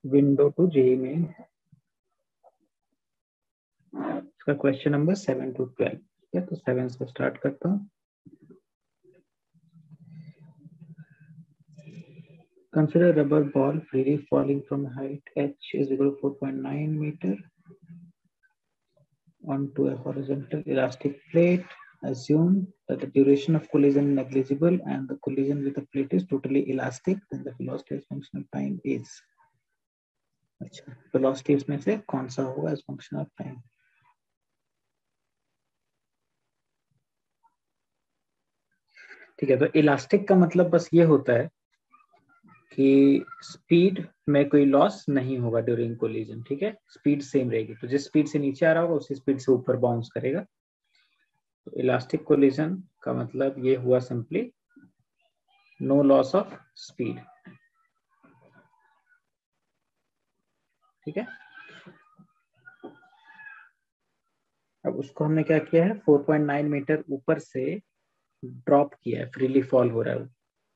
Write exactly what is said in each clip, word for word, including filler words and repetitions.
Window to JEE में इसका question number seven two twelve. ठीक है, तो सेवन से स्टार्ट करता हूँ। Consider rubber ball freely falling from height h is equal to four point nine meter onto a horizontal elastic plate. Assume that the duration of collision is negligible and the collision with the plate is totally elastic. Then the velocity as function of time is. अच्छा, velocity इसमें से कौन सा होगा as function of time? ठीक है, तो elastic का मतलब बस ये होता है कि स्पीड में कोई लॉस नहीं होगा ड्यूरिंग कोलिजन। ठीक है, स्पीड सेम रहेगी, तो जिस स्पीड से नीचे आ रहा होगा उसी स्पीड से ऊपर बाउंस करेगा। तो इलास्टिक कोलिजन का मतलब ये हुआ simply no loss of speed. ठीक है, अब उसको हमने क्या किया है, फोर पॉइंट नाइन मीटर ऊपर से ड्रॉप किया है, फ्रीली फॉल हो रहा है।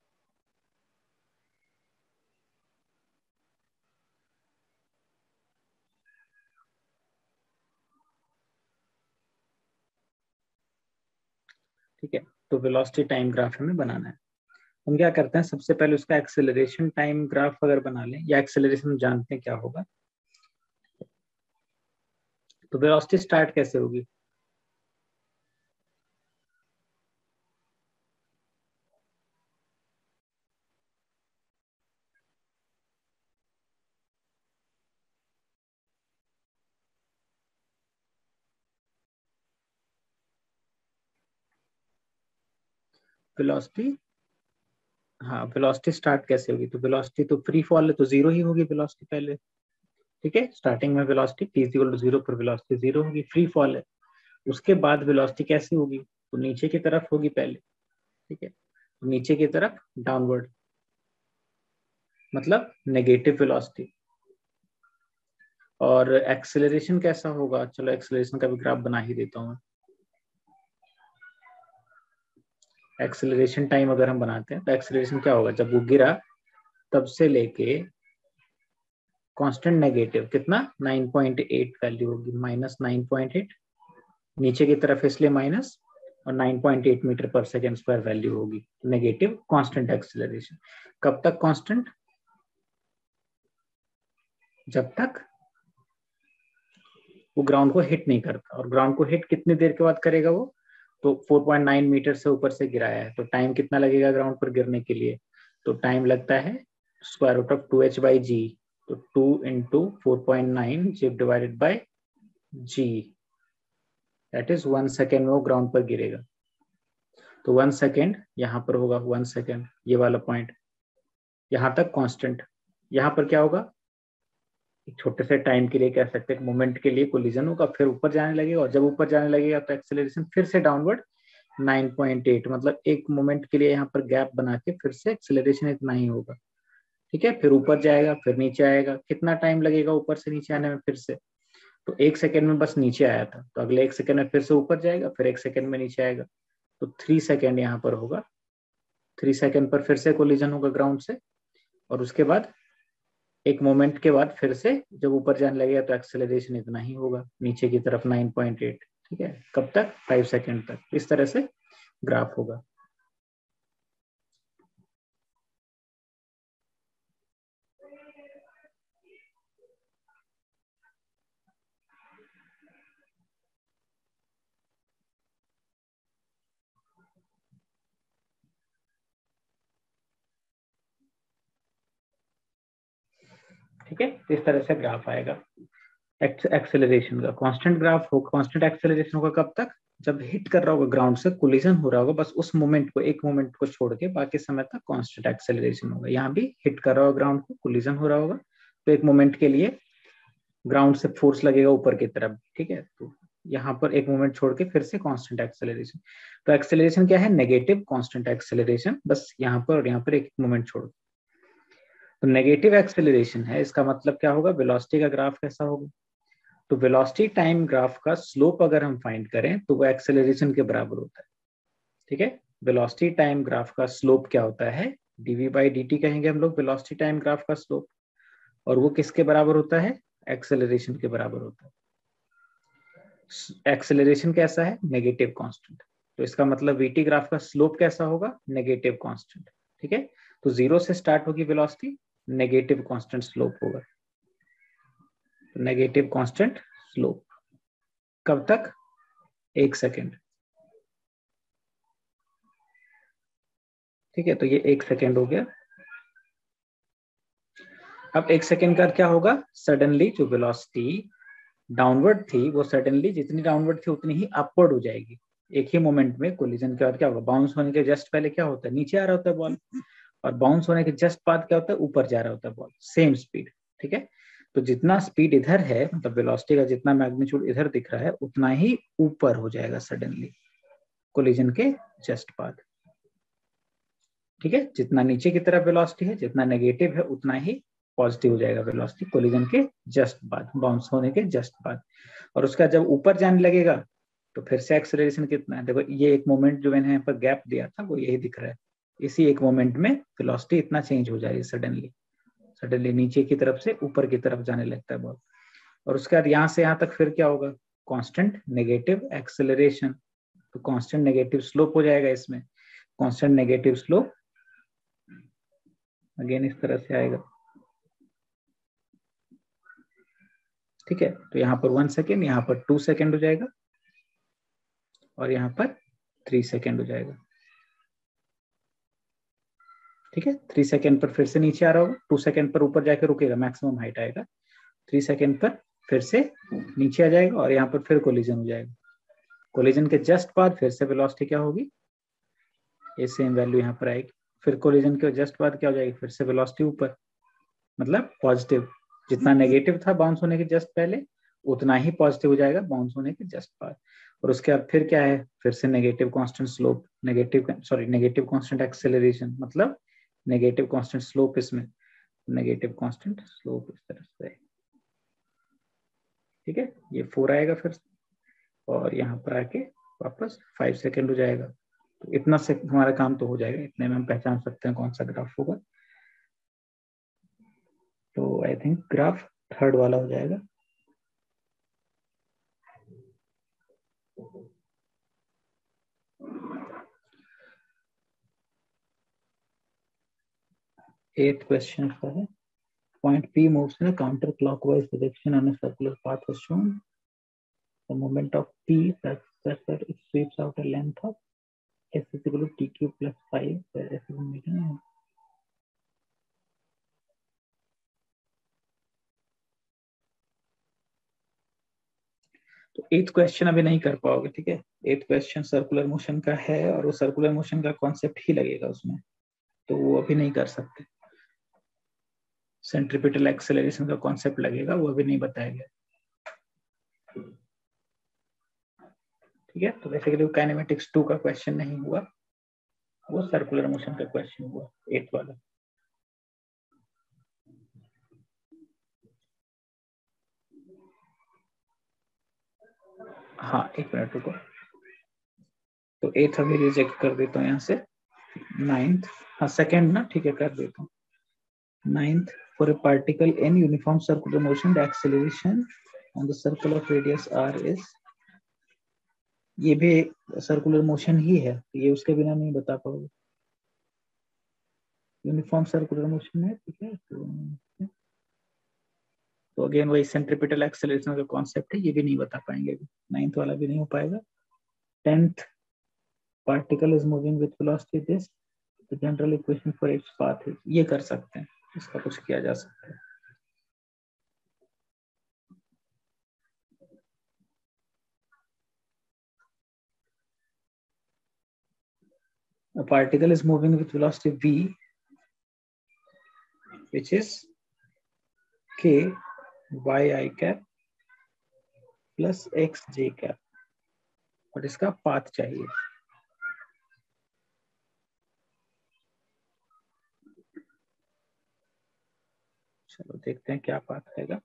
ठीक है, तो वेलोसिटी टाइम ग्राफ हमें बनाना है। हम क्या करते हैं, सबसे पहले उसका एक्सेलरेशन टाइम ग्राफ अगर बना लें, या एक्सेलरेशन जानते हैं क्या होगा, तो वेलोसिटी स्टार्ट कैसे होगी। वेलोसिटी, हाँ वेलोसिटी स्टार्ट कैसे होगी, तो वेलोसिटी तो फ्री फॉल है तो जीरो ही होगी वेलोसिटी पहले। ठीक है, स्टार्टिंग में velocity t equal to zero पर वेलोसिटी जीरो होगी, फ्री फॉल है। उसके बाद वेलोसिटी कैसी होगी, तो नीचे की तरफ होगी पहले। ठीक है, तो नीचे की तरफ डाउनवर्ड मतलब नेगेटिव वेलोसिटी। और एक्सेलरेशन कैसा होगा, चलो एक्सेलरेशन का भी ग्राफ बना ही देता हूँ। एक्सेलरेशन टाइम अगर हम बनाते हैं तो एक्सेलरेशन क्या होगा, जब वो गिरा तब से लेके कांस्टेंट नेगेटिव कितना नाइन पॉइंट एट वैल्यू होगी, माइनस नाइन पॉइंट एट, नीचे की तरफ इसलिए माइनस, और nine point eight metre per second square value होगी नेगेटिव कांस्टेंट एक्सेलरेशन। कब तक कांस्टेंट, जब तक वो ग्राउंड को हिट नहीं करता। और ग्राउंड को हिट कितनी देर के बाद करेगा वो, तो फोर पॉइंट नाइन मीटर से ऊपर से गिराया है तो टाइम कितना लगेगा ग्राउंड पर गिरने के लिए, तो टाइम लगता है square root of two h by g, तो two into four point nine divided by g, that is one second में वो ग्राउंड पर गिरेगा। तो वन सेकेंड यहाँ पर होगा, वन सेकेंड ये वाला पॉइंट, यहाँ तक कांस्टेंट। यहाँ पर क्या होगा, एक छोटे से टाइम के लिए कह सकते हैं, मोमेंट के लिए कोलिजन होगा, फिर ऊपर जाने लगेगा, और जब ऊपर जाने लगेगा तो एक्सेलरेशन फिर से डाउनवर्ड नाइन पॉइंट एट, मतलब एक मोमेंट के लिए यहाँ पर गैप बना के फिर से एक्सेलरेशन इतना ही होगा। ठीक है, फिर ऊपर जाएगा, फिर नीचे आएगा, कितना टाइम लगेगा ऊपर से नीचे आने में, फिर से तो एक सेकेंड में बस नीचे आया था, तो अगले एक सेकेंड में फिर से ऊपर जाएगा, फिर एक सेकेंड में नीचे आएगा, तो थ्री सेकेंड यहाँ पर होगा। थ्री सेकेंड पर फिर से कोलिजन होगा ग्राउंड से, और उसके बाद एक मोमेंट के बाद फिर से जब ऊपर जाने लगेगा तो एक्सेलरेशन इतना ही होगा, नीचे की तरफ नाइन पॉइंट एट। ठीक है, कब तक, फाइव सेकेंड तक। इस तरह से ग्राफ होगा। ठीक है, इस तरह से ग्राफ आएगा एक्सेलरेशन का। कांस्टेंट ग्राफ हो, कांस्टेंट एक्सेलरेशन होगा कब तक, जब हिट कर रहा होगा ग्राउंड से, कोलिजन हो रहा होगा, बस उस मोमेंट को, एक मोमेंट को छोड़ के बाकी समय तक कांस्टेंट एक्सेलरेशन होगा। यहाँ भी हिट कर रहा होगा ग्राउंड को, कोलिजन हो रहा होगा, तो एक मोमेंट के लिए ग्राउंड से फोर्स लगेगा ऊपर की तरफ। ठीक है, तो यहाँ पर एक मोमेंट छोड़ के फिर से कांस्टेंट एक्सेलरेशन। तो एक्सेलरेशन क्या है, नेगेटिव कांस्टेंट एक्सेलरेशन, बस यहाँ पर और यहाँ पर एक मोमेंट छोड़। तो नेगेटिव एक्सेलरेशन है, इसका मतलब क्या होगा, वेलोसिटी का ग्राफ कैसा होगा, तो वेलोसिटी टाइम ग्राफ का स्लोप अगर हम फाइंड करें तो वो एक्सेलरेशन के बराबर होता है। ठीक है, वेलोसिटी टाइम ग्राफ का स्लोप क्या होता है, डीवी बाई डी टी कहेंगे हम लोग वेलोसिटी टाइम ग्राफ का स्लोप। और वो किसके बराबर होता है, एक्सेलरेशन के बराबर होता है। एक्सेलरेशन कैसा है, नेगेटिव कांस्टेंट, तो इसका मतलब वीटी ग्राफ का स्लोप कैसा होगा, नेगेटिव कांस्टेंट। ठीक है, तो जीरो से स्टार्ट होगी वेलोसिटी, नेगेटिव कांस्टेंट स्लोप होगा, नेगेटिव कांस्टेंट स्लोप। कब तक, एक सेकेंड। ठीक है, तो ये एक सेकेंड हो गया। अब एक सेकेंड का क्या होगा, सडनली जो वेलोसिटी डाउनवर्ड थी वो सडनली जितनी डाउनवर्ड थी उतनी ही अपवर्ड हो जाएगी। एक ही मोमेंट में कोलिजन के बाद क्या होगा, बाउंस होने के जस्ट पहले क्या होता है, नीचे आ रहा होता है बॉल, और बाउंस होने के जस्ट बाद क्या होता है, ऊपर जा रहा होता है बॉल, सेम स्पीड। ठीक है, तो जितना स्पीड इधर है, मतलब वेलोसिटी का जितना मैग्नीट्यूड इधर दिख रहा है उतना ही ऊपर हो जाएगा सडनली कोलिजन के जस्ट बाद। ठीक है, जितना नीचे की तरफ वेलोसिटी है, जितना नेगेटिव है उतना ही पॉजिटिव हो जाएगा वेलोसिटी कोलिजन के जस्ट बाद, बाउंस होने के जस्ट बाद। और उसका जब ऊपर जाने लगेगा तो फिर से एक्सेलरेशन कितना है, देखो ये एक मोमेंट जो मैंने यहाँ पर गैप दिया था वो यही दिख रहा है, इसी एक मोमेंट में वेलोसिटी इतना चेंज हो जाएगी सडनली, सडनली नीचे की तरफ से ऊपर की तरफ जाने लगता है बहुत। और उसके बाद यहाँ से यहाँ तक फिर क्या होगा, कांस्टेंट नेगेटिव एक्सेलरेशन, तो कांस्टेंट नेगेटिव स्लोप हो जाएगा इसमें, कांस्टेंट नेगेटिव स्लोप अगेन इस तरह से आएगा। ठीक है, तो यहाँ पर वन सेकेंड, यहाँ पर टू सेकेंड हो जाएगा, और यहाँ पर थ्री सेकेंड हो जाएगा। ठीक है, थ्री सेकेंड पर फिर से नीचे आ रहा होगा, टू सेकेंड पर ऊपर जाकर रुकेगा, मैक्सिमम हाइट आएगा, थ्री सेकेंड पर फिर से नीचे आ जाएगा, और यहाँ पर फिर कोलिजन हो जाएगा। कोलिजन के जस्ट बाद फिर से वेलोसिटी क्या होगी, ये सेम वैल्यू यहाँ पर आएगी। फिर कोलिजन के जस्ट बाद क्या हो जाएगी, फिर से वेलोसिटी ऊपर, मतलब पॉजिटिव, जितना नेगेटिव था बाउंस होने के जस्ट पहले उतना ही पॉजिटिव हो जाएगा बाउंस होने के जस्ट बाद। और उसके बाद फिर क्या है, फिर से negative constant slope, negative sorry negative constant acceleration, मतलब नेगेटिव कांस्टेंट स्लोप, इसमें नेगेटिव कांस्टेंट स्लोप इस तरह से। ठीक है, ये फोर आएगा फिर, और यहाँ पर आके वापस फाइव सेकेंड हो जाएगा। तो इतना से हमारा काम तो हो जाएगा, इतने में हम पहचान सकते हैं कौन सा ग्राफ होगा। तो आई थिंक ग्राफ थर्ड वाला हो जाएगा। Eighth question का है, point P moves in a counterclockwise direction on a circular path as shown. The moment of P such that it sweeps out a length of S is equal to T cube plus five, where S is a meter. तो eighth question अभी नहीं कर पाओगे, ठीक है। Eighth question circular motion का है, और वो सर्कुलर मोशन का कॉन्सेप्ट ही लगेगा उसमें, तो वो अभी नहीं कर सकते। सेंट्रीपिटल एक्सेलरेशन का कॉन्सेप्ट लगेगा, वो अभी नहीं बताया गया। ठीक है, तो बेसिकली काइनेमेटिक्स टू का क्वेश्चन नहीं हुआ, वो सर्कुलर मोशन का क्वेश्चन हुआ एथ वाला। हाँ एक मिनट रुको, तो एथ अभी रिजेक्ट कर देता हूँ यहाँ से। नाइन्थ, हाँ सेकेंड ना, ठीक है कर देता हूँ। Ninth, for a particle in uniform circular motion the acceleration on the circle of radius r is, ये भी सर्कुलर मोशन ही है, ये उसके बिना नहीं बता पाओगे। यूनिफॉर्म सर्कुलर मोशन है, ठीक है। तो, तो अगेन वही सेंट्रीपिटल एक्सेलरेशन का कॉन्सेप्ट है, ये भी नहीं बता पाएंगे, नाइन्थ वाला भी नहीं हो पाएगा। Tenth, particle is moving with velocity this, the general equation for its path is, ये कर सकते हैं, इसका कुछ किया जा सकता है। A particle is moving with velocity v, which is k yi cap plus x j cap, और इसका पाथ चाहिए। चलो देखते हैं क्या पाथ आएगा।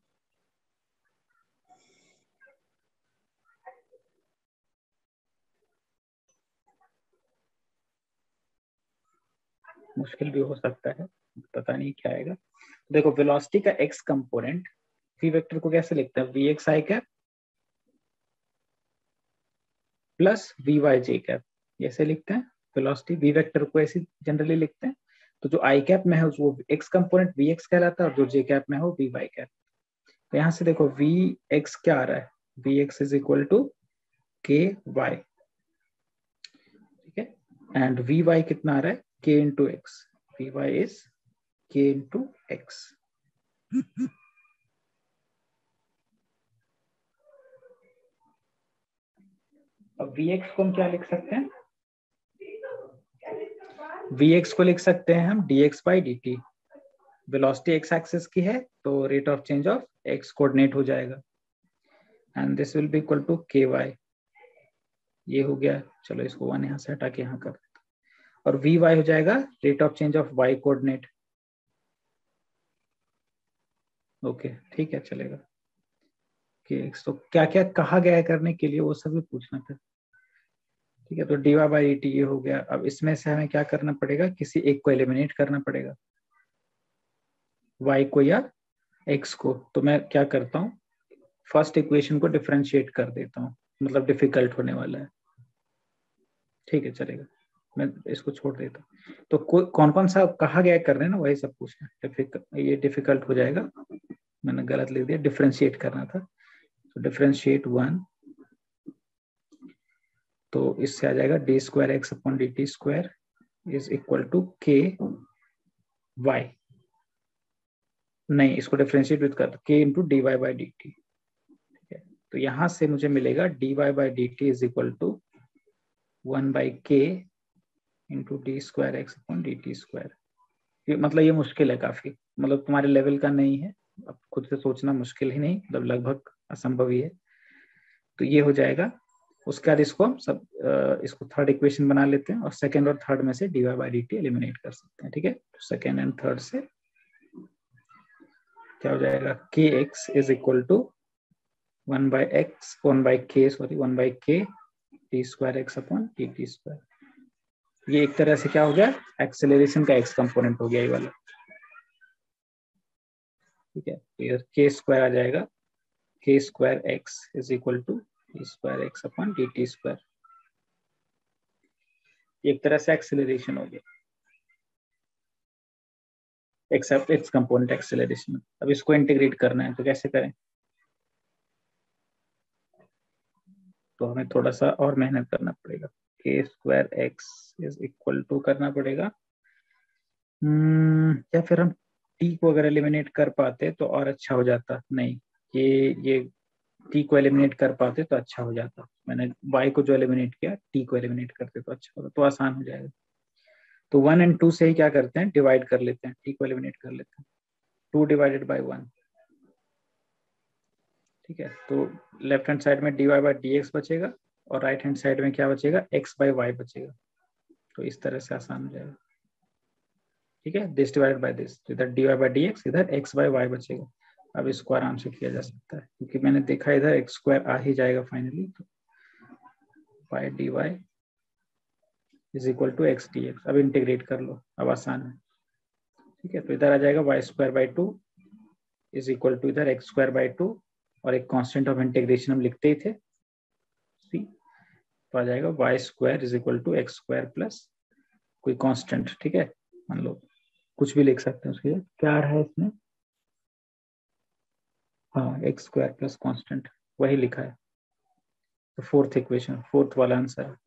मुश्किल भी हो सकता है, पता नहीं क्या आएगा। देखो वेलोसिटी का एक्स कंपोनेंट वी वेक्टर को कैसे लिखते हैं, v x i cap plus v y j cap, ऐसे लिखते हैं। वेलोसिटी वी वेक्टर को ऐसे जनरली लिखते हैं। तो जो आई कैप में है वो एक्स कंपोनेंट वी एक्स कहलाता है और जो जे कैप में हो वी वाई कैप। तो यहाँ से देखो वी एक्स क्या आ रहा है, v x is equal to k y, ठीक है। एंड वी वाई कितना आ रहा है, k into x, v y is k into x. अब वी एक्स को हम क्या लिख सकते हैं, वी एक्स को लिख सकते हैं हम d x by d t. Velocity x axis की है तो rate of change of x coordinate हो जाएगा and this will be equal to k y. ये हो गया, चलो इसको वन यहाँ से हटा के यहाँ कर देता हूं। और वी वाई हो जाएगा rate of change of y coordinate. Okay ठीक है चलेगा। कि एक्स तो क्या क्या कहा गया है करने के लिए वो सभी पूछना था, ठीक है। तो d y by d t ये हो गया। अब इसमें से हमें क्या करना पड़ेगा, किसी एक को एलिमिनेट करना पड़ेगा, y को या x को। तो मैं क्या करता हूँ, फर्स्ट इक्वेशन को डिफरेंशिएट कर देता हूँ, मतलब डिफिकल्ट होने वाला है, ठीक है चलेगा। मैं इसको छोड़ देता हूँ। तो कौन कौन सा कहा गया कर रहे हैं ना, वही सब पूछना। डिफिकल्ट, ये डिफिकल्ट हो जाएगा, मैंने गलत लिख दिया, डिफरेंशिएट करना था। तो डिफरेंशिएट वन, तो इससे आ जाएगा d square x upon d t square is equal to k y, नहीं इसको डिफरेंशिएट विद कर के into d y by d t, ठीक है। तो यहां से मुझे मिलेगा d y by d t is equal to one by k into d square x upon d t square. मतलब ये मुश्किल है काफी, मतलब तुम्हारे लेवल का नहीं है, अब खुद से सोचना मुश्किल ही नहीं, मतलब लगभग असंभव ही है। तो ये हो जाएगा। उसके बाद इसको हम सब इसको थर्ड इक्वेशन बना लेते हैं और सेकंड और थर्ड में से d y by d t eliminate कर सकते हैं, ठीक है। तो सेकंड एंड थर्ड से क्या हो जाएगा, k x is equal to one by x one by k sorry one by k t square x upon t t square. ये एक तरह से क्या हो गया, एक्सेलरेशन का एक्स कंपोनेंट हो गया ये वाला, ठीक है। फिर के स्क्वायर आ जाएगा, k square x is equal to t square x upon t t square. एक तरह से एक्सेलरेशन हो गया, एक्सेप्ट एक्स कंपोनेंट एक्सेलरेशन। अब इसको इंटीग्रेट करना है तो कैसे करें, तो हमें थोड़ा सा और मेहनत करना पड़ेगा। K square x is equal to करना पड़ेगा, hmm, या फिर हम टी को अगर एलिमिनेट कर पाते तो और अच्छा हो जाता। नहीं, ये ये टी को एलिमिनेट कर पाते तो अच्छा हो जाता। मैंने वाई को जो एलिमिनेट किया, टी को एलिमिनेट करते तो अच्छा होता, तो आसान हो जाएगा। तो वन एंड टू से ही क्या करते हैं, डिवाइड कर लेते हैं, टी को एलिमिनेट कर लेते हैं। टू डिवाइडेड बाई वन, ठीक है। तो लेफ्ट हैंड साइड में d y by d x बचेगा और राइट हैंड साइड में क्या बचेगा, एक्स बाई वाई बचेगा। तो इस तरह से आसान हो जाएगा, ठीक है। दिस डिवाइडेड बाई दिस, इधर d y by d x, इधर एक्स बाई वाई बचेगा। अब इसको आराम से किया जा सकता है क्योंकि मैंने देखा इधर एक्स स्क्वायर आ ही जाएगा फाइनली। तो y d y is equal to x d x. अब इंटीग्रेट कर लो, अब आसान है, ठीक है। तो इधर आ जाएगा y square by two is equal to इधर एक्स स्क्वायर बाई टू और एक कांस्टेंट ऑफ इंटीग्रेशन हम लिखते ही थे सी। तो आ जाएगा y square is equal to x square plus कोई कांस्टेंट, ठीक है। मान लो कुछ भी लिख सकते हैं उसके लिए, क्या है इसमें, हाँ एक्स स्क्वायर प्लस कांस्टेंट, वही लिखा है। तो फोर्थ इक्वेशन, फोर्थ वाला आंसर है,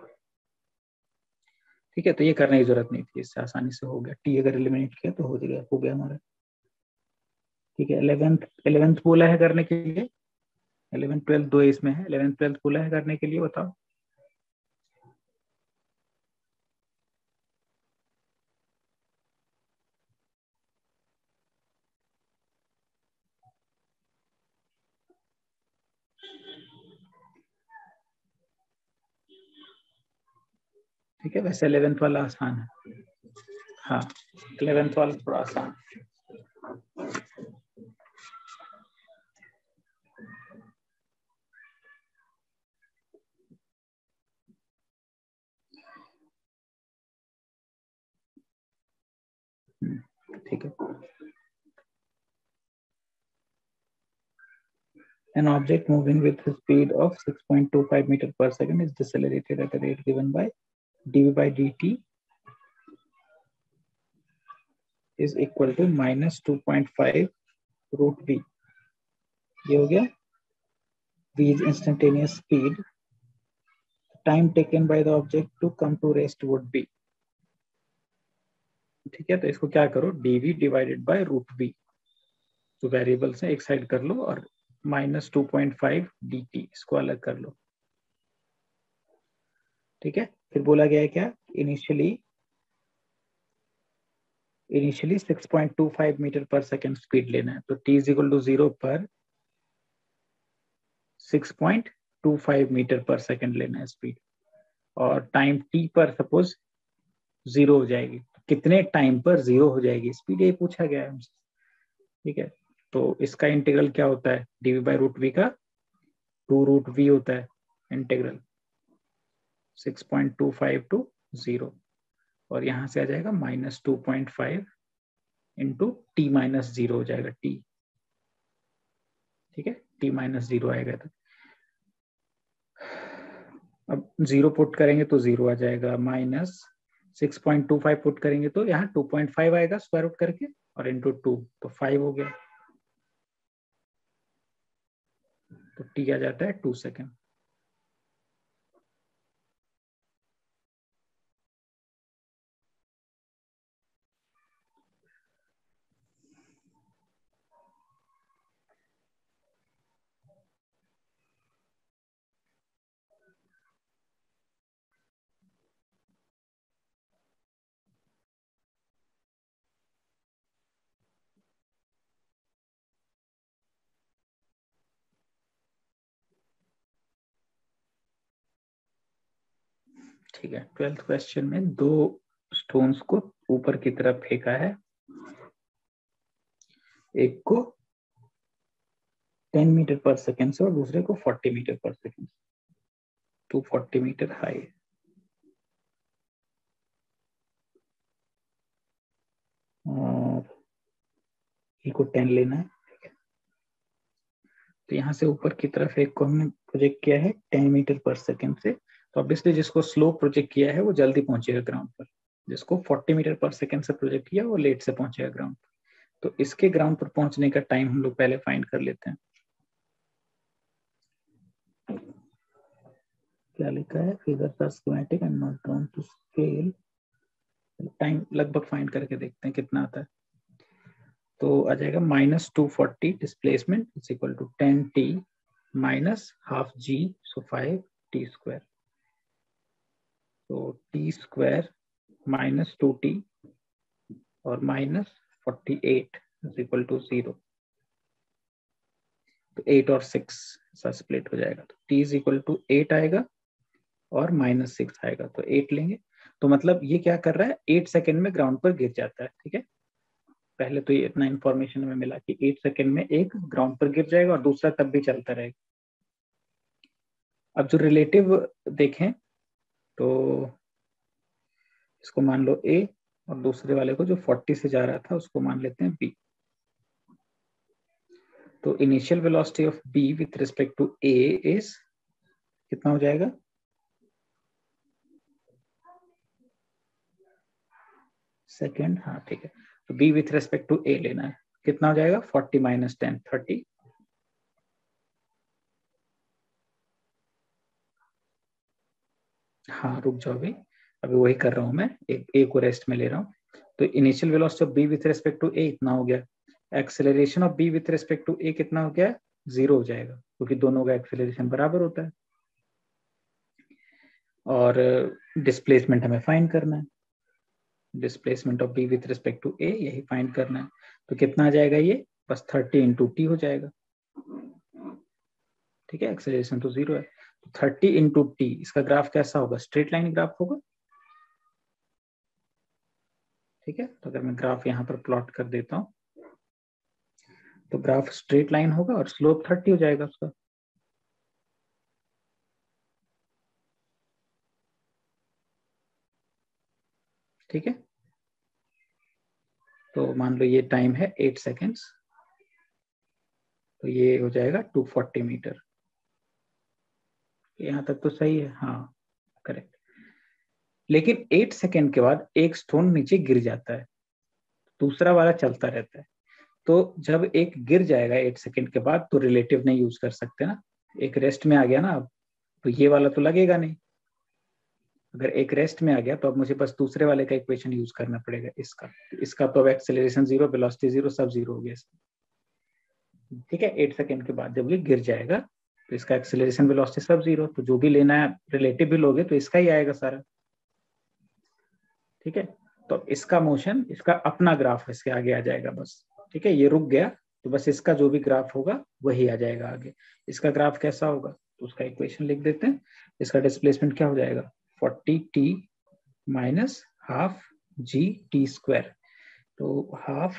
ठीक है। तो ये करने की जरूरत नहीं थी, इससे आसानी से हो गया। टी अगर एलिमिनेट किया तो हो गया, हो गया हमारा, ठीक है। इलेवेंथ इलेवेंथ बोला है करने के लिए, इलेवेंथ ट्वेल्थ दो इसमें है, इलेवेंथ ट्वेल्थ बोला है करने के लिए, बताओ। ठीक है, वैसे इलेवेंथ वाला आसान है, हाँ इलेवेंथ वाला थोड़ा आसान। ठीक है, An object moving with a speed of six point two five meter per second is decelerated at a rate given by dv by dt is equal to minus two point five root v. ये हो गया v is instantaneous speed. Time taken by the object to come to rest would be. ठीक है, तो इसको क्या करो, dv divided by root v, जो वेरिएबल्स है एक साइड कर लो और minus two point five d t इसको अलग कर लो. ठीक है, फिर बोला गया है क्या, initially initially six point two five metre per second speed लेना है, तो t is equal to zero पर six point two five metre per second लेना है स्पीड, और टाइम t पर सपोज जीरो हो जाएगी, कितने टाइम पर जीरो हो जाएगी स्पीड, ये पूछा गया है हमसे. ठीक है, तो इसका इंटीग्रल क्या होता है, dv बाई रूट वी का टू रूट वी होता है integral six point two five two zero, और यहां से आ जाएगा minus two point five into t minus zero हो जाएगा t. ठीक है, t माइनस जीरो आएगा. तो अब जीरो पुट करेंगे तो जीरो आ जाएगा, minus six point two five put करेंगे तो यहाँ टू पॉइंट फाइव आएगा स्क्वायर रूट करके, और इंटू टू तो फाइव हो गया, तो t आ जाता है टू सेकेंड. ठीक है, ट्वेल्थ क्वेश्चन में दो स्टोन्स को ऊपर की तरफ फेंका है, एक को टेन मीटर पर सेकेंड से और दूसरे को forty metre per second, two forty metre high. और एक को टेन लेना है. तो यहाँ से ऊपर की तरफ एक को हमने प्रोजेक्ट किया है टेन मीटर पर सेकेंड से, तो ऑब्वियसली जिसको स्लो प्रोजेक्ट किया है वो जल्दी पहुंचेगा ग्राउंड पर, जिसको फोर्टी मीटर पर सेकेंड से प्रोजेक्ट किया वो लेट से पहुंचेगा ग्राउंड पर. तो इसके ग्राउंड पर पहुंचने का टाइम हम लोग पहले फाइंड कर लेते हैं. क्या लिखा है, figure the schematic and not drawn to scale. Time लगभग फाइंड करके देखते हैं कितना आता है. तो आ जाएगा minus two forty displacement is equal to ten t minus half g, so five t square. तो t square minus two t और minus forty eight is equal to zero. तो एट और सिक्स सा स्प्लिट हो जाएगा, तो t is equal to eight आएगा और माइनस सिक्स आएगा, तो एट लेंगे. तो मतलब ये क्या कर रहा है, एट सेकेंड में ग्राउंड पर गिर जाता है. ठीक है, पहले तो ये इतना इंफॉर्मेशन हमें मिला कि एट सेकेंड में एक ग्राउंड पर गिर जाएगा और दूसरा तब भी चलता रहेगा. अब जो रिलेटिव देखें तो इसको मान लो A और दूसरे वाले को जो फोर्टी से जा रहा था उसको मान लेते हैं B. तो initial velocity of B with respect to A is कितना हो जाएगा, सेकेंड. हाँ ठीक है, तो B with respect to A लेना है, कितना हो जाएगा फोर्टी माइनस टेन थर्टी. हाँ रुक जाओ, अभी अभी वही कर रहा हूं मैं, एक ए को रेस्ट में ले रहा हूँ. तो initial velocity of B with respect to A इतना हो गया, acceleration of B with respect to A कितना हो गया, जीरो हो जाएगा, क्योंकि दोनों का एक्सेलरेशन बराबर होता है. और डिस्प्लेसमेंट हमें फाइंड करना है, displacement of B with respect to A यही फाइंड करना है. तो कितना आ जाएगा ये, बस थर्टी इंटू टी हो जाएगा. ठीक है, एक्सेलरेशन तो जीरो है, तो थर्टी इंटू टी, इसका ग्राफ कैसा होगा, स्ट्रेट लाइन ग्राफ होगा. ठीक है, तो अगर मैं ग्राफ यहाँ पर प्लॉट कर देता हूँ तो ग्राफ स्ट्रेट लाइन होगा और स्लोप थर्टी हो जाएगा उसका. ठीक है, तो मान लो ये टाइम है एट सेकेंड्स, तो ये हो जाएगा टू फोर्टी मीटर। यहाँ तक तो सही है, हाँ करेक्ट। लेकिन एट सेकेंड के बाद एक स्टोन नीचे गिर जाता है, दूसरा वाला चलता रहता है। तो जब एक गिर जाएगा एट सेकेंड के बाद तो रिलेटिव नहीं यूज कर सकते ना, एक रेस्ट में आ गया ना अब, तो ये वाला तो लगेगा नहीं। अगर एक रेस्ट में आ गया तो अब मुझे बस दूसरे वाले का इक्वेशन यूज करना पड़ेगा, इसका इसका तो अब एक्सेलरेशन जीरो, वेलोसिटी जीरो, सब जीरो हो गया इसका। ठीक है, एट सेकेंड के बाद जब ये गिर जाएगा तो इसका एक्सेलरेशन, वेलोसिटी सब जीरो, तो जो भी लेना है रिलेटिव भी लोगे तो इसका ही आएगा सारा। ठीक है, तो इसका मोशन, इसका अपना ग्राफ इसके आगे आ जाएगा बस। ठीक है, ये रुक गया तो बस इसका जो भी ग्राफ होगा वही आ जाएगा आगे। इसका ग्राफ कैसा होगा तो उसका इक्वेशन लिख देते हैं। इसका डिस्प्लेसमेंट क्या हो जाएगा, forty t minus half g t square, तो half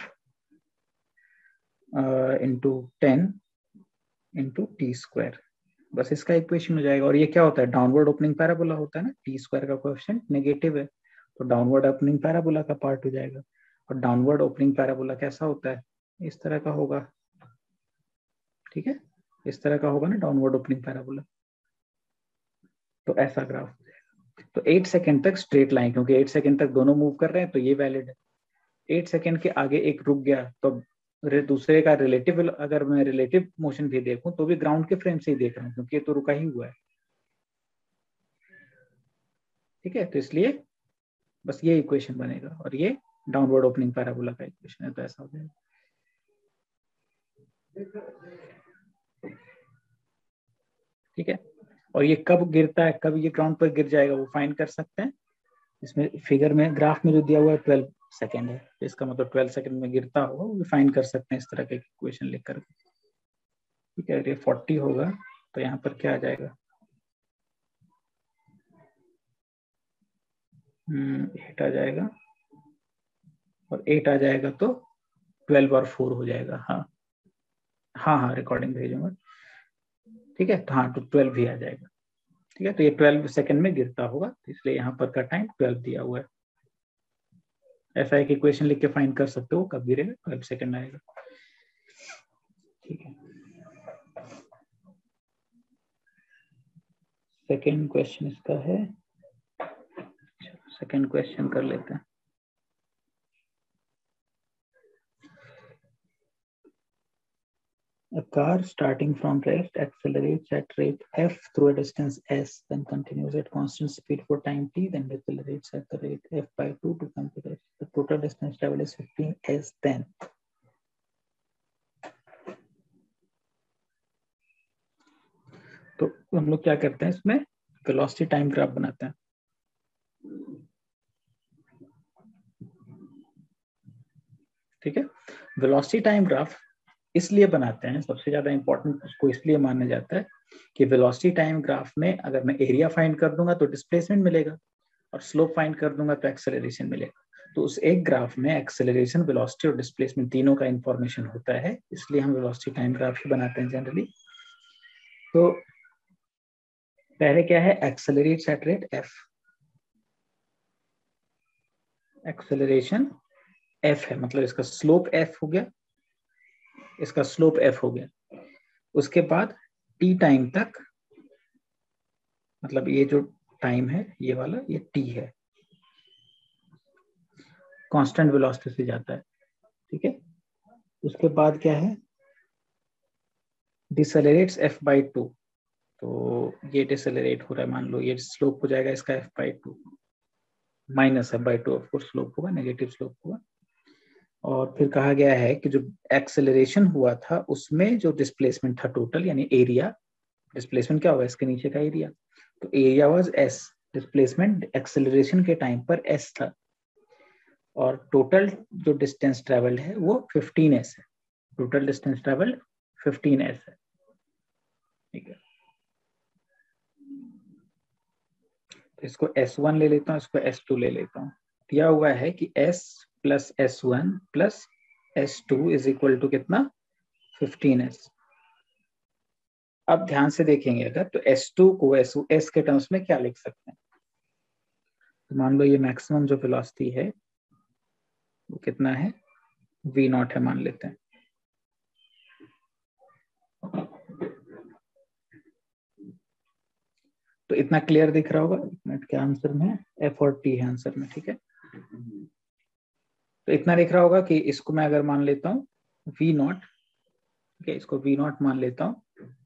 into ten into t square, बस इसका इक्वेशन हो जाएगा। और ये क्या होता है, डाउनवर्ड ओपनिंग पैराबोला होता है ना, टी स्क्वायर का कोएफिशिएंट नेगेटिव है तो डाउनवर्ड ओपनिंग पैराबोला का पार्ट हो जाएगा। और डाउनवर्ड ओपनिंग पैराबोला कैसा होता है, इस तरह का होगा। ठीक है, इस तरह का होगा ना डाउनवर्ड ओपनिंग पैराबोला, तो ऐसा ग्राफ हो जाएगा। तो एट सेकेंड तक स्ट्रेट लाइन, क्योंकि एट सेकेंड तक दोनों मूव कर रहे हैं तो ये वैलिड है। एट सेकेंड के आगे एक रुक गया तो दूसरे का रिलेटिव, अगर मैं रिलेटिव मोशन भी देखूं तो भी ग्राउंड के फ्रेम से ही देख रहा हूँ क्योंकि ये तो रुका ही हुआ है। ठीक है, तो इसलिए बस ये इक्वेशन बनेगा और ये डाउनवर्ड ओपनिंग पैराबोला का इक्वेशन है, तो ऐसा हो जाएगा। ठीक है, और ये कब गिरता है, कब ये ग्राउंड पर गिर जाएगा वो फाइंड कर सकते हैं। इसमें फिगर में, ग्राफ में जो दिया हुआ है ट्वेल्व सेकेंड है, तो इसका मतलब ट्वेल्व सेकेंड में गिरता होगा, वो फाइंड कर सकते हैं इस तरह के इक्वेशन लिख कर। ठीक है, ये फोर्टी होगा तो यहाँ पर क्या आ जाएगा, एट आ जाएगा, और एट आ जाएगा तो ट्वेल्व और फोर हो जाएगा। हाँ हाँ हाँ रिकॉर्डिंग भेजूंगा। ठीक है, तो हाँ तो ट्वेल्व भी आ जाएगा। ठीक है, तो ये ट्वेल्व सेकंड में गिरता होगा, तो इसलिए यहाँ पर का टाइम ट्वेल्व दिया हुआ है। ऐसा एक इक्वेशन लिख के फाइंड कर सकते हो कब गिरेगा, ट्वेल्व सेकंड आएगा। ठीक है, सेकंड क्वेश्चन इसका है, सेकंड क्वेश्चन कर लेते हैं। A car starting from rest accelerates at rate f through a distance s, then continues at constant speed for time t, then decelerates at the rate f by two to come to rest. The total distance traveled is fifteen s then. तो हम लोग क्या करते हैं, इसमें velocity time graph बनाते हैं। ठीक है, वेलोसिटी टाइम ग्राफ इसलिए बनाते हैं, सबसे ज्यादा इंपॉर्टेंट उसको इसलिए माना जाता है कि वेलोसिटी टाइम ग्राफ में अगर मैं एरिया फाइंड कर दूंगा तो डिस्प्लेसमेंट मिलेगा, और स्लोप फाइंड कर दूंगा तो एक्सेलरेशन मिलेगा। तो उस एक ग्राफ में एक्सेलरेशन, वेलोसिटी और डिस्प्लेसमेंट तीनों का इंफॉर्मेशन होता है, इसलिए हम वेलोसिटी टाइम ग्राफ ही बनाते हैं जनरली। तो पहले क्या है, accelerates at rate f, acceleration f है, मतलब इसका स्लोप एफ हो गया, इसका स्लोप एफ हो गया। उसके बाद टी टाइम तक, मतलब ये जो टाइम है ये वाला, ये टी है, कांस्टेंट वेलोसिटी से जाता है। ठीक है, उसके बाद क्या है, डिसेलरेट्स एफ बाई टू, तो ये डिसेलरेट हो रहा है, मान लो ये स्लोप हो जाएगा इसका f by two, minus f by two of course slope होगा, नेगेटिव स्लोप होगा। और फिर कहा गया है कि जो एक्सेलरेशन हुआ था उसमें जो डिस्प्लेसमेंट था टोटल, यानी एरिया, डिस्प्लेसमेंट क्या होगा, इसके नीचे का एरिया, तो area was s, displacement acceleration के टाइम पर एस था, और टोटल जो डिस्टेंस ट्रेवल्ड है वो फिफ्टीन एस है, total distance travelled fifteen s है। ठीक है, तो इसको एस वन ले लेता हूँ, इसको एस टू ले लेता हूँ। दिया हुआ है कि s plus s one plus s two is equal to कितना, फिफ्टीन एस। अब ध्यान से देखेंगे अगर, तो एस टू को एस एस के टर्म्स में क्या लिख सकते हैं, तो मान लो ये मैक्सिमम जो वेलोसिटी है वो कितना है, वी नॉट है मान लेते हैं। तो इतना क्लियर दिख रहा होगा। एक मिनट के आंसर में एफ और टी है आंसर में, ठीक है। तो इतना दिख रहा होगा कि इसको मैं अगर मान लेता हूँ वी नॉट, ठीक है, इसको वी नॉट मान लेता हूँ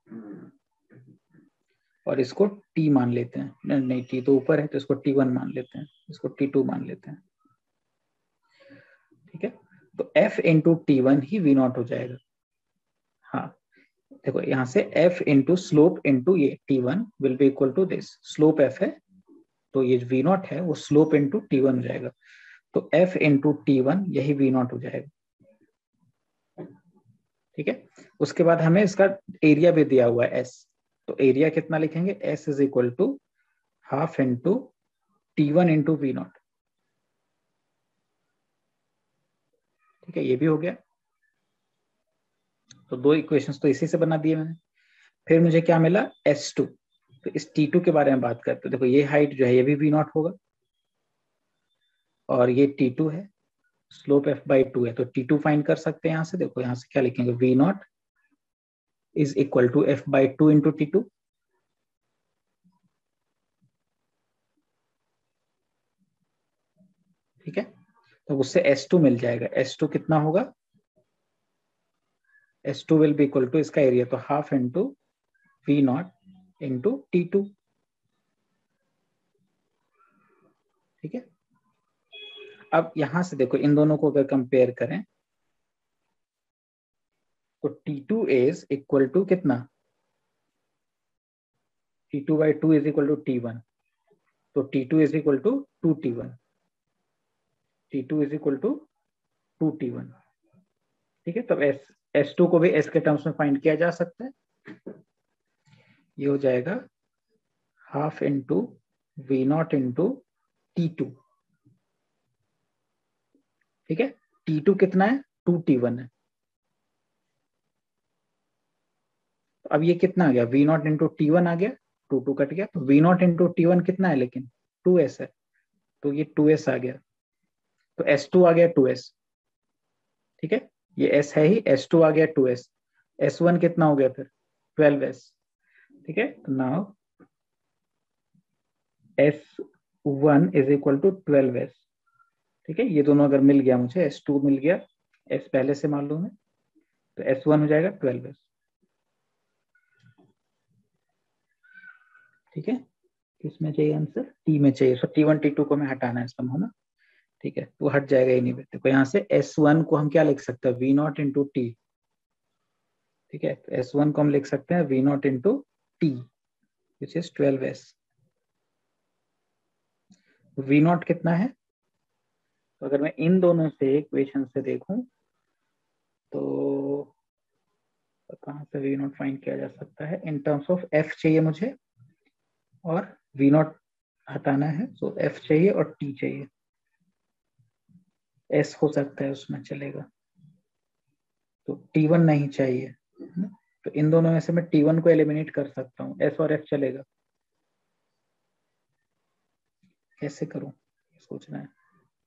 और इसको टी मान लेते हैं, नहीं, नहीं टी तो ऊपर है तो इसको टी वन मान लेते हैं, इसको टी टू मान लेते हैं, ठीक है। तो एफ इंटू टी वन ही वी नॉट हो जाएगा। हाँ देखो यहाँ से f इंटू स्लोप इंटू ये t one will be equal to this, slope f है तो ये v नॉट है वो स्लोप इंटू टी वन हो जाएगा, तो f इंटू टी वन यही v नॉट हो जाएगा, ठीक है। उसके बाद हमें इसका एरिया भी दिया हुआ है s, तो एरिया कितना लिखेंगे, s is equal to half into t one into v naught, ठीक है, ये भी हो गया। तो दो इक्वेशंस तो इसी से बना दिए मैंने। फिर मुझे क्या मिला, एस टू। तो इस टी टू के बारे में बात करते हैं। देखो ये हाइट जो है ये भी वी नॉट होगा और ये टी टू है, स्लोप एफ बाई टू है, तो टी टू फाइंड कर सकते हैं यहाँ से। देखो यहाँ से क्या लिखेंगे, v naught is equal to f by two into t two, ठीक है। तो उससे एस टू मिल जाएगा, एस टू कितना होगा, s two will be equal to इसका एरिया तो half into v naught into t two, ठीक है। अब यहां से देखो इन दोनों को अगर कंपेयर करें तो t two is equal to कितना, t two by two is equal to t one, तो t two is equal to two t one, t two is equal to two t one, ठीक है। तब S S two को भी S के terms में find किया जा सकता है। ये हो जाएगा half into v naught into t two, ठीक है। टी टू कितना है, टू टी वन है। तो अब ये कितना आ गया, v naught into t one आ गया, टू टू कट गया, तो v naught into t one कितना है, लेकिन टू एस है, तो ये टू एस आ गया, तो एस टू आ गया टू एस, ठीक है। ये एस है ही, एस टू आ गया टू एस, एस वन कितना हो गया फिर ट्वेल्व एस, ठीक है। तो now s one is equal to twelve s, ठीक है। ये दोनों अगर मिल गया मुझे, एस टू मिल गया, एस पहले से मालूम है, तो एस वन हो जाएगा ट्वेल्व एस, ठीक है। किसमें चाहिए आंसर, टी में चाहिए, so t one t two को हमें हटाना है सम, है ना, ठीक है। वो हट जाएगा ही नहीं। देखो यहाँ से एस वन को हम क्या लिख सकते हैं, वी नॉट इंटू टी, ठीक है। तो एस वन को हम लिख सकते हैं v naught into t which is twelve s. V naught कितना है, तो अगर मैं इन दोनों से इक्वेशन से देखूं तो कहाँ से वी नॉट फाइंड किया जा सकता है, इन टर्म्स ऑफ एफ चाहिए मुझे और वी नॉट हटाना है, सो एफ चाहिए और टी चाहिए, एस हो सकता है उसमें चलेगा, तो टी वन नहीं चाहिए, तो इन दोनों में से मैं टी वन को एलिमिनेट कर सकता हूँ, एस और एफ चलेगा। कैसे करूं सोचना है।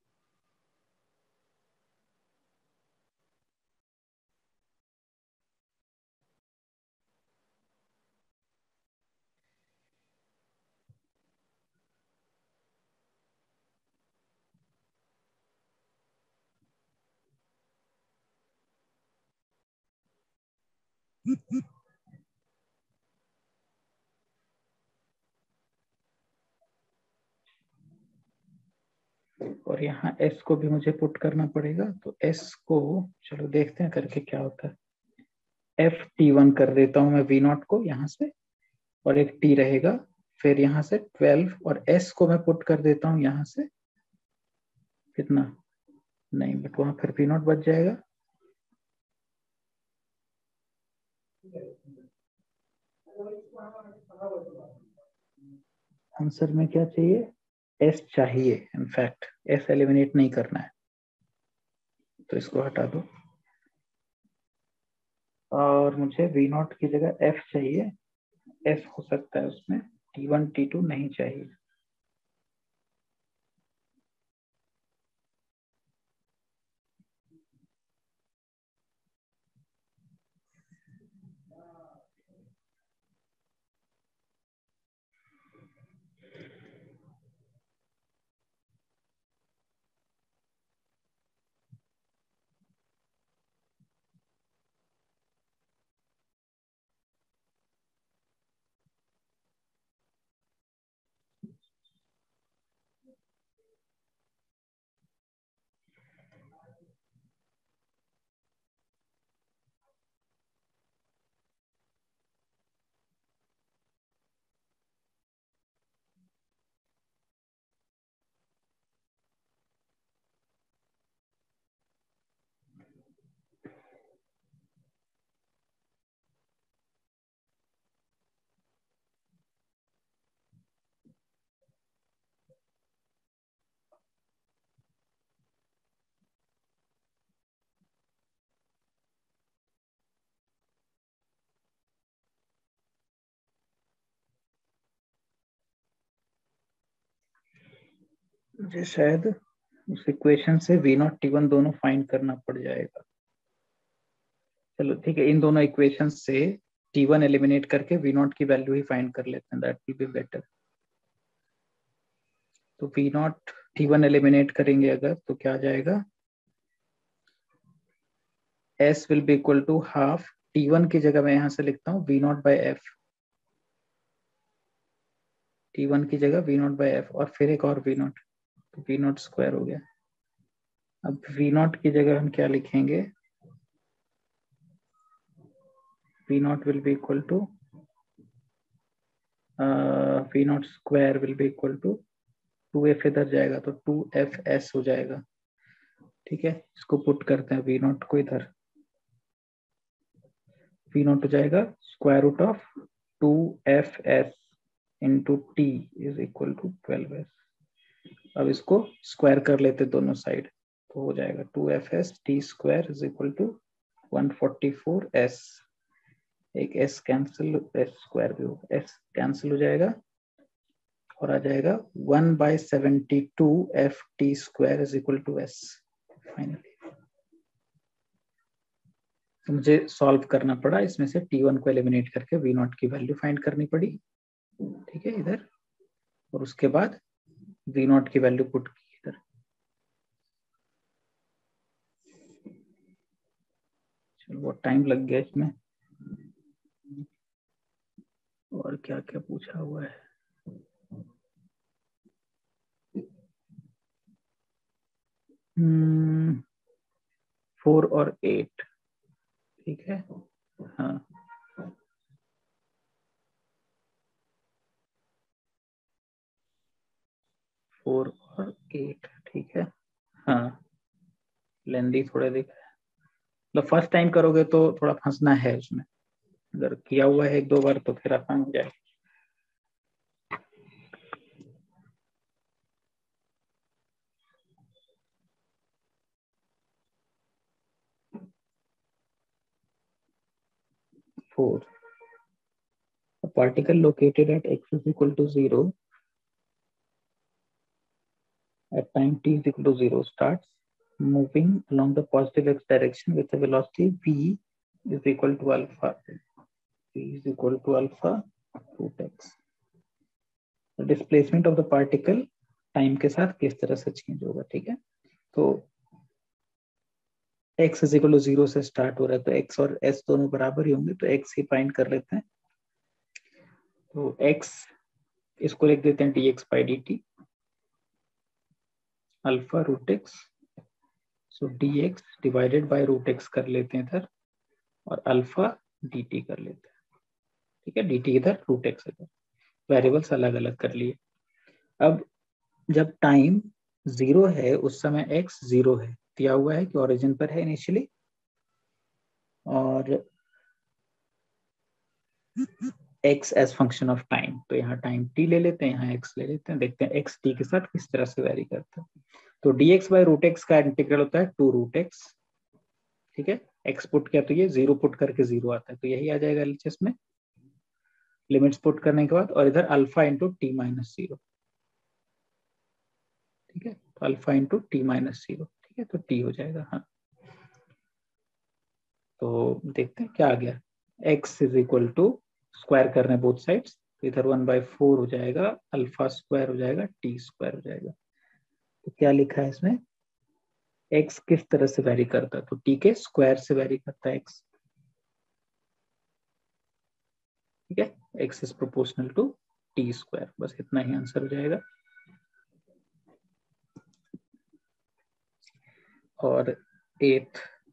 और यहाँ s को भी मुझे पुट करना पड़ेगा, तो s को चलो देखते हैं करके क्या होता है, एफ टी वन कर देता हूँ मैं वी नॉट को यहाँ से, और एक t रहेगा, फिर यहाँ से ट्वेल्व और s को मैं पुट कर देता हूँ यहाँ से, कितना, नहीं बट वहां फिर वी नॉट बच जाएगा, आंसर में क्या चाहिए, s चाहिए, इनफैक्ट s एलिमिनेट नहीं करना है, तो इसको हटा दो और मुझे वी नॉट की जगह f चाहिए, s हो सकता है उसमें, टी वन टी टू नहीं चाहिए। मुझे शायद उस इक्वेशन से वी नॉट टी वन दोनों फाइंड करना पड़ जाएगा। चलो ठीक है, इन दोनों इक्वेशन से टी वन एलिमिनेट करके वी नॉट की वैल्यू ही फाइंड कर लेते हैं, दैट विल बी बेटर। तो v naught t one eliminate करेंगे अगर तो क्या आ जाएगा, S will be equal to half t one की जगह मैं यहां से लिखता हूँ v naught by f, t one की जगह वी नॉट बाई एफ और फिर एक और वी नॉट, तो वी नॉट स्क्वायर हो गया। अब वी नॉट की जगह हम क्या लिखेंगे, v naught will be equal to v naught square will be equal to two f इधर जाएगा तो टू एफ एस हो जाएगा। ठीक है, इसको पुट करते हैं वी नॉट को इधर, वी नॉट हो जाएगा square root of two f s into t is equal to twelve s. अब इसको स्क्वायर कर लेते दोनों साइड, तो हो जाएगा two f s t square is equal to one forty four s, एक एस कैंसिल, एस स्क्वायर भी होगा, एस कैंसिल हो जाएगा और आ जाएगा one by seventy two f t square is equal to s finally. तो मुझे सॉल्व करना पड़ा, इसमें से टी वन को एलिमिनेट करके वी नॉट की वैल्यू फाइंड करनी पड़ी। ठीक है इधर, और उसके बाद वी नॉट की वैल्यू पुट की इधर। चलो बहुत टाइम लग गया इसमें, और क्या क्या पूछा हुआ है। हम्म फोर और एट, ठीक है हाँ, फोर और एट ठीक है हाँ, लेंदी थोड़ा दिखा है, मतलब फर्स्ट टाइम करोगे तो थोड़ा फंसना है उसमें, अगर किया हुआ है एक दो बार तो फिर आसान हो जाएगा। Four, a particle located at x is equal to zero at time t is equal to zero starts moving along the positive x direction with a velocity v is equal to alpha, v is equal to alpha root x। the displacement of the particle time के साथ किस तरह से change होगा, ठीक है। तो x is equal to zero से स्टार्ट हो रहा है, तो x और s दोनों बराबर ही होंगे, तो x ही फाइंड कर लेते हैं। तो x इसको लिख देते हैं dx by dt alpha root x, so dx divided by root x कर लेते हैं इधर, और अल्फा dt कर लेते हैं। ठीक है, dt इधर रूट एक्स इधर, वेरिएबल्स अलग अलग कर लिए। अब जब टाइम जीरो है उस समय x जीरो है, दिया हुआ है कि ओरिजिन पर है इनिशियली, और x as function of time, तो यहाँ टाइम t ले लेते हैं, यहाँ x ले लेते हैं, देखते हैं x t के साथ किस तरह से वेरी करता है। तो dx बाय रूट एक्स का इंटीग्रल होता है टू रूट एक्स, ठीक है, x पुट किया तो ये जीरो पुट करके जीरो आता है, तो यही आ जाएगा एलएचएस में लिमिट्स पुट करने के बाद, और इधर alpha into t minus zero, ठीक है, तो alpha into t minus zero, ठीक है, तो टी हो जाएगा हाँ। तो देखते हैं क्या आ गया, x is equal to square करना है बोथ साइड्स, तो इधर वन बाई फोर हो जाएगा, अल्फा स्क्वायर हो जाएगा, टी स्क्वायर हो जाएगा। तो क्या लिखा है इसमें, x किस तरह से वेरी करता है, तो t के स्क्वायर से वेरी करता है x, ठीक है, x is proportional to t square, बस इतना ही आंसर हो जाएगा। और एथ,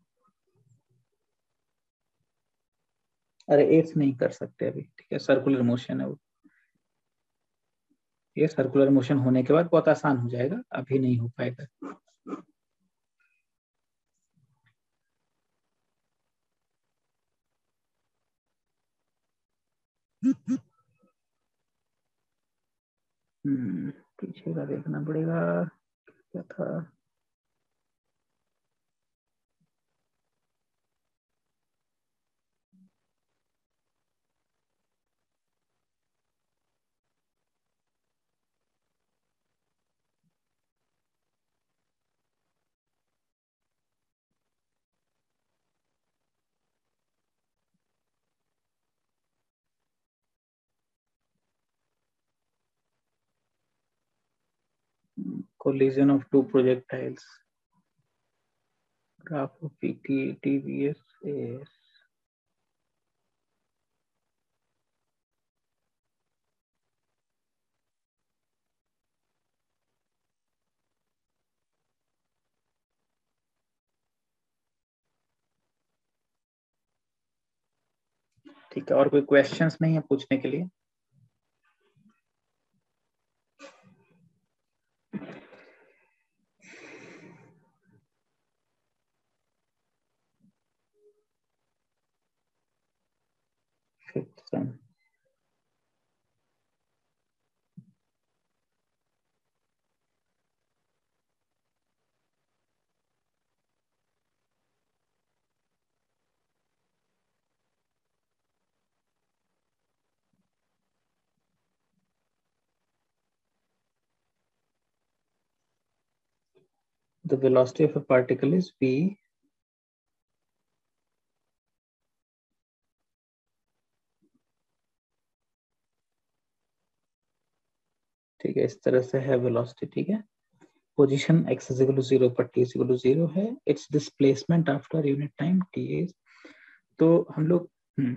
अरे एथ नहीं कर सकते अभी, ठीक है, सर्कुलर मोशन है वो, ये सर्कुलर मोशन होने के बाद बहुत आसान हो जाएगा, अभी नहीं हो पाएगा। हम्म पीछे का देखना पड़ेगा, क्या था, collision of two projectiles. Graph of P T T V S is ठीक है। और कोई क्वेश्चंस नहीं है पूछने के लिए? Fifth sum, the velocity of a particle is v ठीक है, इस तरह से है वेलोसिटी। ठीक है, position x is equal to zero पर t is equal to zero है। It's displacement after unit time t is, तो हम लोग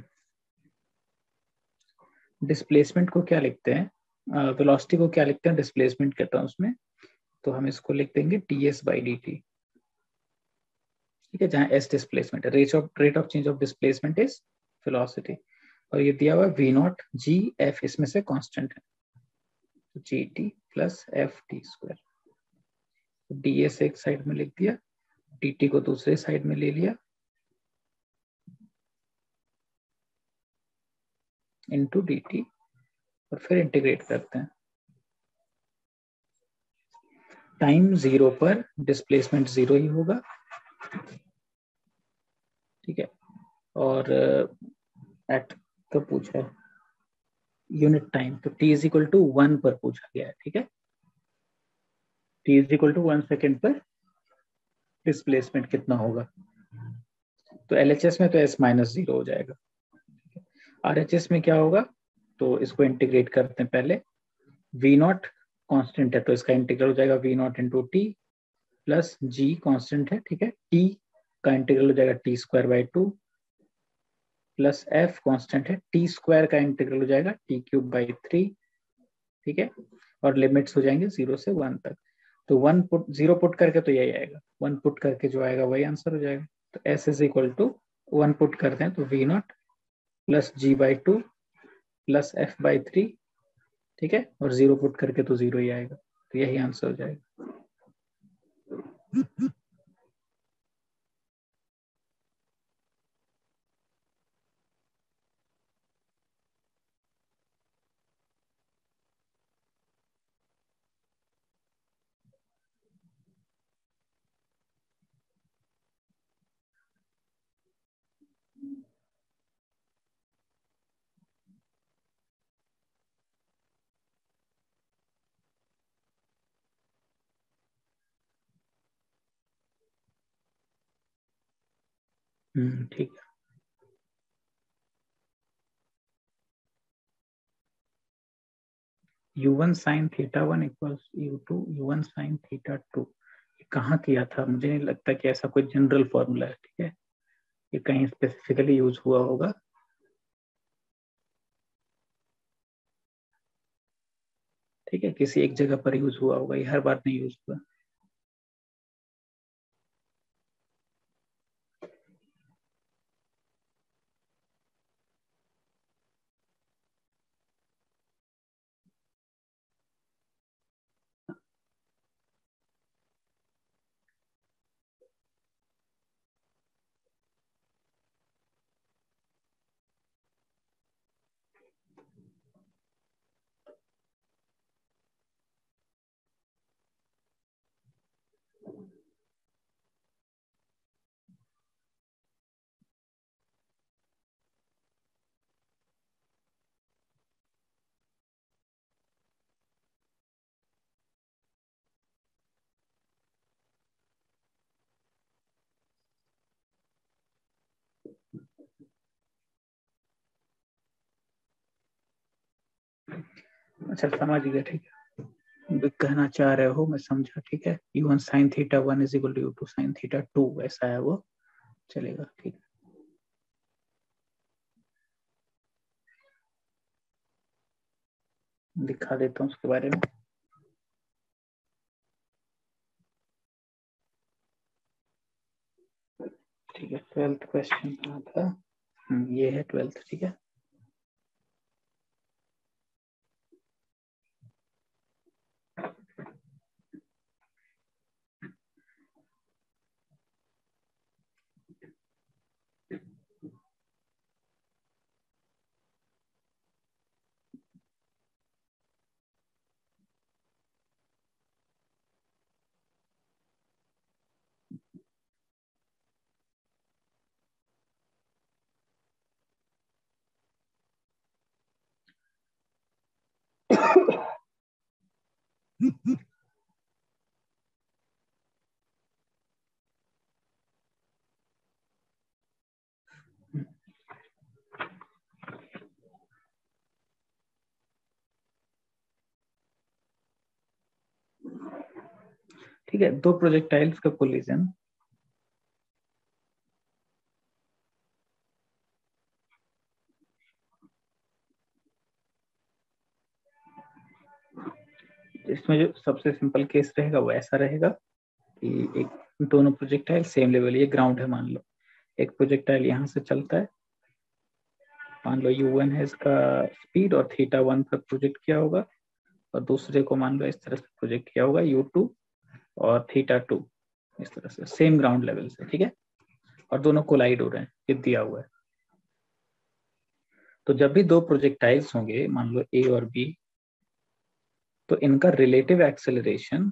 डिस्प्लेसमेंट को क्या लिखते हैं, वेलोसिटी uh, को क्या लिखते हैं डिस्प्लेसमेंट के टर्म्स में, तो हम इसको लिख देंगे t s by d t. ठीक है, जहां एस डिस्प्लेसमेंट है, rate of rate of change of displacement is velocity, और ये दिया हुआ वी नॉट जी एफ, इसमें से कांस्टेंट है, तो g t plus f t square. D s एक साइड में लिख दिया, डी टी को दूसरे साइड में ले लिया, इंटू डी टी, और फिर इंटीग्रेट करते हैं। टाइम जीरो पर डिस्प्लेसमेंट जीरो ही होगा। ठीक है, और एट तो पूछा है यूनिट टाइम, तो t is equal to one पर पूछा गया है। ठीक है, t is equal to one second पर डिस्प्लेसमेंट कितना होगा, तो एल एच एस में तो s माइनस जीरो हो जाएगा। आर एच एस में क्या होगा, तो इसको इंटीग्रेट करते हैं पहले। वी नॉट कॉन्स्टेंट है, तो इसका इंटीग्रल हो जाएगा v naught into t plus g constant है। ठीक है, टी का इंटीग्रल हो जाएगा t square by two plus f constant है, टी स्क्वायर का इंटीग्रल हो जाएगा टी क्यूब बाई थ्री। ठीक है, और लिमिट्स हो जाएंगे जीरो से वन तक, तो वन पुट जीरो पुट करके तो यही आएगा, वन पुट करके जो आएगा वही आंसर हो जाएगा। तो s is equal to one put करते हैं तो v naught plus g by two plus f by three. ठीक है, और जीरो पुट करके तो जीरो ही आएगा, तो यही आंसर हो जाएगा। हम्म, ठीक है। U one sine theta one equals u two u one sine theta two, कहाँ किया था, मुझे नहीं लगता कि ऐसा कोई जनरल फॉर्मूला है। ठीक है, ये कहीं स्पेसिफिकली यूज हुआ होगा। ठीक है, किसी एक जगह पर यूज हुआ होगा, ये हर बार नहीं यूज हुआ। अच्छा, समझ गया। ठीक है, कहना चाह रहे हो मैं समझा, ठीक है। U one sine theta one is equal to u two sine theta two, ऐसा है वो, चलेगा, ठीक है। दिखा देता हूँ उसके बारे में। ठीक है, ट्वेल्थ क्वेश्चन कहाँ था? हम्म, ये है ट्वेल्थ, ठीक है। ठीक है, दो प्रोजेक्टाइल्स का कोलिजन इसमें जो सबसे सिंपल केस रहेगा वो ऐसा रहेगा कि एक दोनों प्रोजेक्टाइल सेम लेवल, ये ग्राउंड है मान लो, एक प्रोजेक्टाइल यहाँ से चलता है, मान लो यू वन है इसका स्पीड और थीटा वन पर प्रोजेक्ट किया होगा, और दूसरे को मान लो इस तरह से प्रोजेक्ट किया होगा यू टू और थीटा टू, इस तरह से सेम ग्राउंड लेवल से, ठीक है। और दोनों कोलाइड हो रहे हैं, ये दिया हुआ है। तो जब भी दो प्रोजेक्टाइल्स होंगे मान लो ए और बी, तो इनका रिलेटिव एक्सेलरेशन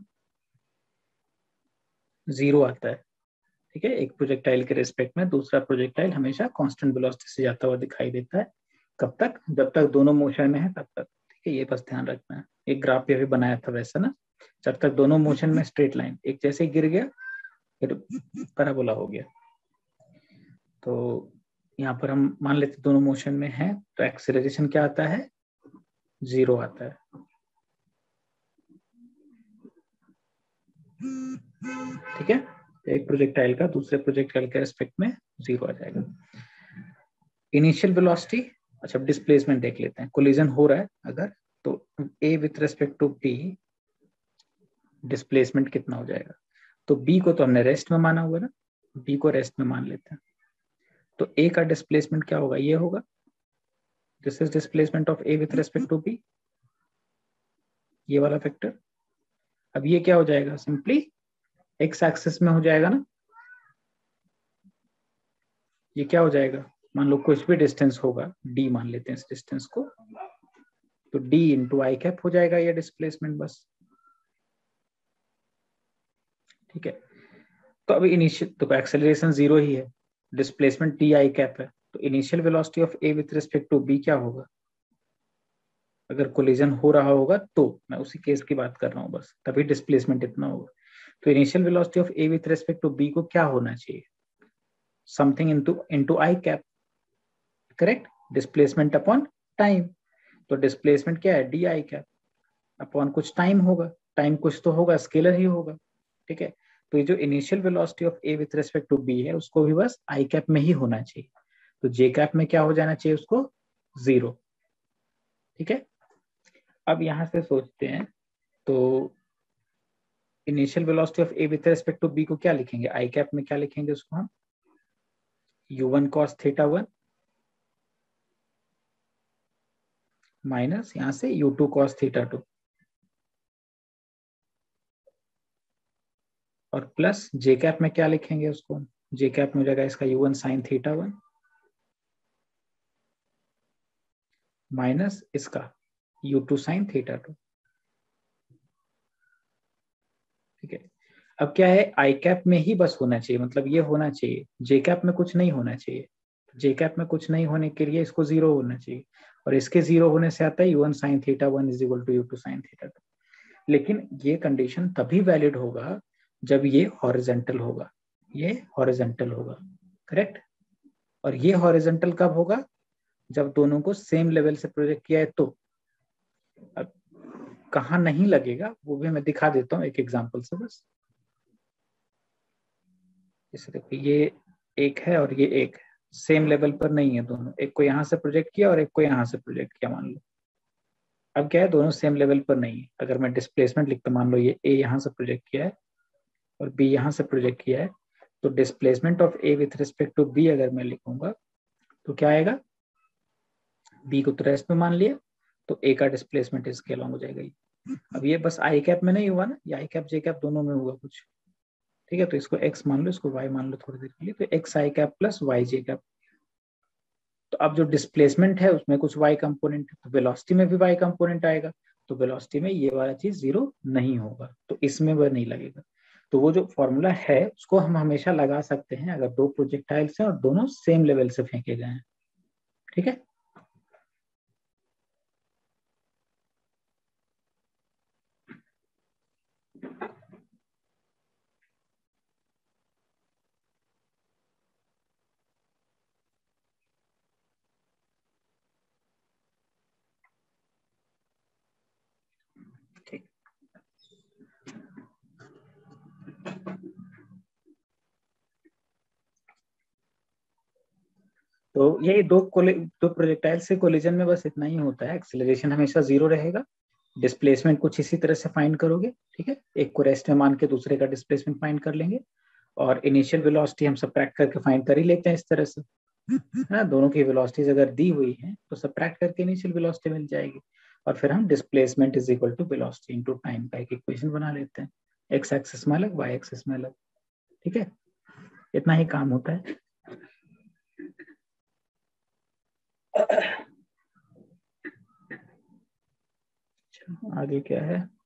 जीरो आता है, ठीक है। एक प्रोजेक्टाइल के रिस्पेक्ट में दूसरा प्रोजेक्टाइल हमेशा कांस्टेंट वेलोसिटी से जाता हुआ दिखाई देता है। कब तक? जब तक दोनों मोशन में है तब तक, ठीक है। ये बस ध्यान रखना है, एक ग्राफ पे भी बनाया था वैसा ना, जब तक दोनों मोशन में स्ट्रेट लाइन, एक जैसे ही गिर गया फिर पैराबोला हो गया। तो यहाँ पर हम मान लेते दोनों मोशन में है, तो एक्सेलरेशन क्या आता है? जीरो आता है, ठीक है। एक प्रोजेक्टाइल का दूसरे प्रोजेक्टाइल के रेस्पेक्ट में जीरो आ जाएगा। इनिशियल वेलोसिटी, अच्छा डिस्प्लेसमेंट देख लेते हैं। कोलिजन हो रहा है अगर, तो A with respect to B displacement कितना हो जाएगा? तो बी को तो हमने रेस्ट में माना हुआ ना, बी को रेस्ट में मान लेते हैं। तो ए का डिस्प्लेसमेंट क्या होगा? ये होगा, this is displacement of A with respect to B, ये वाला वेक्टर। अब ये क्या हो जाएगा? सिंपली एक्स एक्सिस में हो जाएगा ना। ये क्या हो जाएगा? मान लो कुछ भी डिस्टेंस होगा, डी मान लेते हैं इस डिस्टेंस को, तो डी इंटू आई कैप हो जाएगा ये डिस्प्लेसमेंट बस, ठीक है। तो अभी इनिशियल तो एक्सेलरेशन जीरो ही है, डिस्प्लेसमेंट टी आई कैप है, तो initial velocity of A with respect to B क्या होगा? अगर कोलिजन हो रहा होगा तो, मैं उसी केस की बात कर रहा हूँ बस, तभी डिस्प्लेसमेंट इतना होगा। तो initial velocity of A with respect to B को क्या होना चाहिए? Something into into i cap, correct. Displacement upon time, तो डिस्प्लेसमेंट क्या है? डी आई कैप अपॉन कुछ टाइम होगा, टाइम कुछ तो होगा, स्केलर ही होगा, ठीक है। तो ये जो initial velocity of A with respect to B है, उसको भी बस आई कैप में ही होना चाहिए, तो जे कैप में क्या हो जाना चाहिए उसको? जीरो, ठीक है। अब यहां से सोचते हैं, तो initial velocity of A with respect to B को क्या लिखेंगे? आई कैप में क्या लिखेंगे उसको हम? U one cos theta one minus यहां से u two cos theta two, और प्लस जे कैप में क्या लिखेंगे उसको? जे कैप में हो जाएगा इसका u one sine theta one minus इसका u two sine theta two, ठीक है। अब क्या है? आई कैप में ही बस होना चाहिए, मतलब ये होना चाहिए, जे कैप में कुछ नहीं होना चाहिए। जे कैप में कुछ नहीं होने के लिए इसको जीरो होना चाहिए, और इसके जीरो होने से आता है u one sine theta one is equal to u two sine theta two. लेकिन ये कंडीशन तभी वैलिड होगा जब ये हॉरिजेंटल होगा, ये हॉरिजेंटल होगा, करेक्ट। और ये हॉरिजेंटल कब होगा? जब दोनों को सेम लेवल से प्रोजेक्ट किया है तो। अब कहाँ नहीं लगेगा वो भी मैं दिखा देता हूँ एक एग्जांपल से बस। जैसे देखो ये एक है और ये एक है, सेम लेवल पर नहीं है दोनों, एक को यहाँ से प्रोजेक्ट किया और एक को यहाँ से प्रोजेक्ट किया मान लो। अब क्या है, दोनों सेम लेवल पर नहीं है। अगर मैं डिस्प्लेसमेंट लिखता, मान लो ये ए यहाँ से प्रोजेक्ट किया है और बी यहाँ से प्रोजेक्ट किया है, तो displacement of A with respect to B अगर मैं लिखूंगा तो क्या आएगा, बी को तो रेस्ट में मान लिया, तो ए का डिस्प्लेसमेंट इसके अलॉन्ग हो जाएगा ये। अब ये बस आई कैप में नहीं हुआ ना, ये आई कैप जे कैप दोनों में हुआ कुछ, ठीक है। तो इसको एक्स मान लो, इसको वाई मान लो थोड़ी देर के लिए, तो x i cap plus y j cap. तो अब जो डिस्प्लेसमेंट है उसमें कुछ वाई कंपोनेंट है, तो वेलोसिटी में भी वाई कंपोनेंट आएगा, तो वेलोसिटी में ये वाला चीज जीरो नहीं होगा, तो इसमें वह नहीं लगेगा। तो वो जो फॉर्मूला है उसको हम हमेशा लगा सकते हैं अगर दो प्रोजेक्टाइल्स हैं और दोनों सेम लेवल से फेंके गए हैं, ठीक है। ठीक, तो ये दो दो प्रोजेक्टाइल से कोलिजन में बस इतना ही होता है, एक्सेलरेशन हमेशा जीरो रहेगा, डिस्प्लेसमेंट कुछ इसी तरह से फाइंड करोगे, ठीक है। एक को रेस्ट में मान के दूसरे का डिस्प्लेसमेंट फाइंड कर लेंगे, और इनिशियल वेलोसिटी हम सबट्रैक्ट करके फाइंड कर ही लेते हैं इस तरह से, है ना। दोनों की वेलोसिटीज अगर दी हुई है तो सबट्रैक्ट करके इनिशियल वेलोसिटी मिल जाएगी, और फिर हम displacement is equal to velocity into time का एक इक्वेशन बना लेते हैं, एक्स एक्सिस में अलग वाई एक्सिस में अलग, ठीक है। इतना ही काम होता है। आगे क्या है।